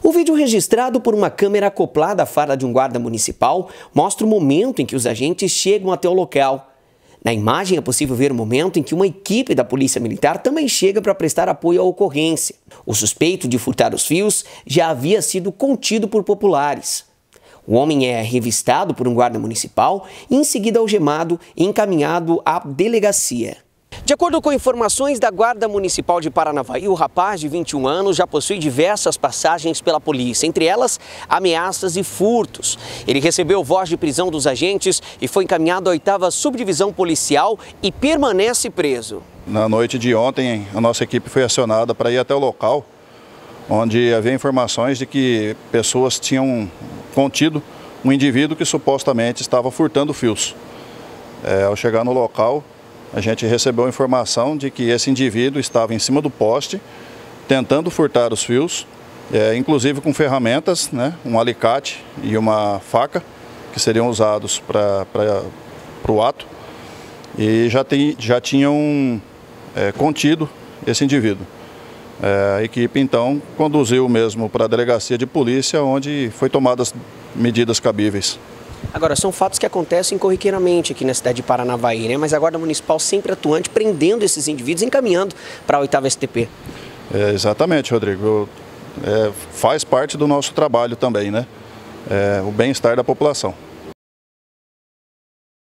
O vídeo registrado por uma câmera acoplada à farda de um guarda municipal mostra o momento em que os agentes chegam até o local. Na imagem é possível ver o momento em que uma equipe da Polícia Militar também chega para prestar apoio à ocorrência. O suspeito de furtar os fios já havia sido contido por populares. O homem é revistado por um guarda municipal e em seguida algemado e encaminhado à delegacia. De acordo com informações da Guarda Municipal de Paranavaí, o rapaz de 21 anos já possui diversas passagens pela polícia, entre elas ameaças e furtos. Ele recebeu voz de prisão dos agentes e foi encaminhado à 8ª Subdivisão Policial e permanece preso. Na noite de ontem, a nossa equipe foi acionada para ir até o local, onde havia informações de que pessoas tinham contido um indivíduo que supostamente estava furtando fios. Ao chegar no local, a gente recebeu a informação de que esse indivíduo estava em cima do poste, tentando furtar os fios, inclusive com ferramentas, né, um alicate e uma faca, que seriam usados para o ato, e já tinham contido esse indivíduo. A equipe, então, conduziu mesmo para a delegacia de polícia, onde foi tomadas medidas cabíveis. Agora, são fatos que acontecem corriqueiramente aqui na cidade de Paranavaí, né? Mas a Guarda Municipal sempre atuante, prendendo esses indivíduos e encaminhando para a 8ª STP. Exatamente, Rodrigo. Faz parte do nosso trabalho também, né? O bem-estar da população.